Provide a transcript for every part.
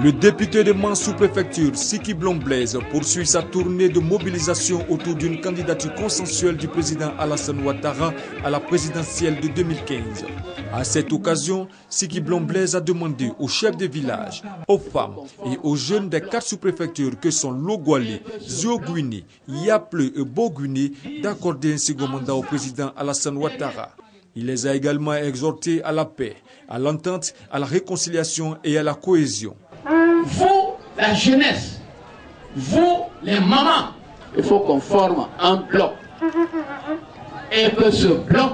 Le député de Mans sous-préfecture, Siki Blom-Blaise, poursuit sa tournée de mobilisation autour d'une candidature consensuelle du président Alassane Ouattara à la présidentielle de 2015. À cette occasion, Siki Blom-Blaise a demandé aux chefs de village, aux femmes et aux jeunes des 4 sous-préfectures que sont Logoualé, Ziogouiné, Yapleu et Bogouiné d'accorder un second mandat au président Alassane Ouattara. Il les a également exhortés à la paix, à l'entente, à la réconciliation et à la cohésion. Vous, la jeunesse, vous, les mamans, il faut qu'on forme un bloc. Et que ce bloc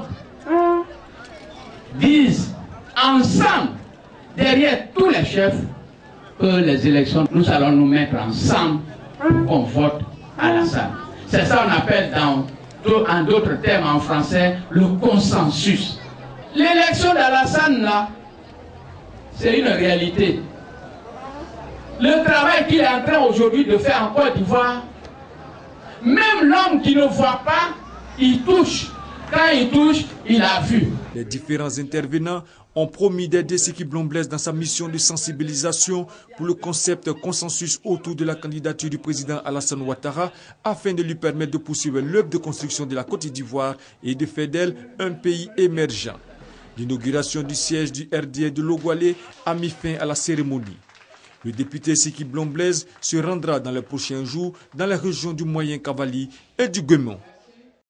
dise ensemble, derrière tous les chefs, que les élections, nous allons nous mettre ensemble pour qu'on vote Alassane. C'est ça qu'on appelle en d'autres termes en français, le consensus. L'élection d'Alassane, là, c'est une réalité. Le travail qu'il est en train aujourd'hui de faire en Côte d'Ivoire, même l'homme qui ne voit pas, il touche. Quand il touche, il a vu. Les différents intervenants ont promis d'aider Siki Blom-Blaise dans sa mission de sensibilisation pour le concept consensus autour de la candidature du président Alassane Ouattara afin de lui permettre de poursuivre l'œuvre de construction de la Côte d'Ivoire et de faire d'elle un pays émergent. L'inauguration du siège du RDA de Logoualé a mis fin à la cérémonie. Le député Siki Blom-Blaise se rendra dans les prochains jours dans la région du Moyen Cavali et du Guémon.